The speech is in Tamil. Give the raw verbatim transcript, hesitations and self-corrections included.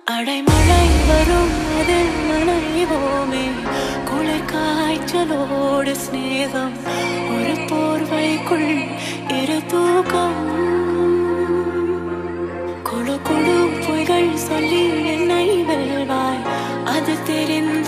அடைமழை வரும் அதில் நனைவோமே குளிர் காய்ச்சலோடு ஸ்நேகம் ஒரு போர்வைக்குள் இரு தூக்கம் கொடு கொடு பொய்கள் சொல்லி என்னை வெல்வாய் அது தெரிந்த